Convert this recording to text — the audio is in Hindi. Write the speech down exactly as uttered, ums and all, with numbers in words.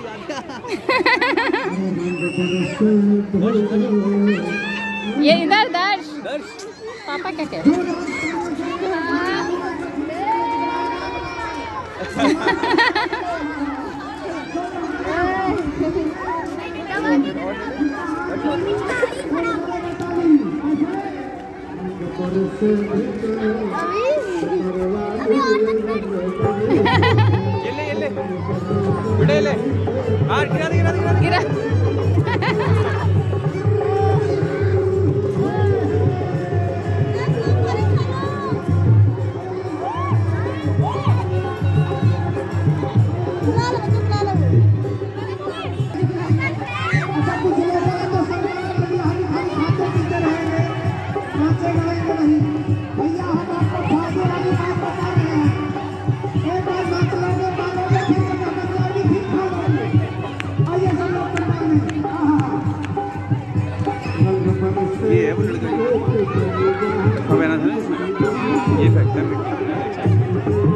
ये इधर दर्श पापा क्या कह रहे हैं? ये ले ये ले बेटे ले यार गिरा दे गिरा दे गिरा गिरा ये है वो लड़का ये फैक्टर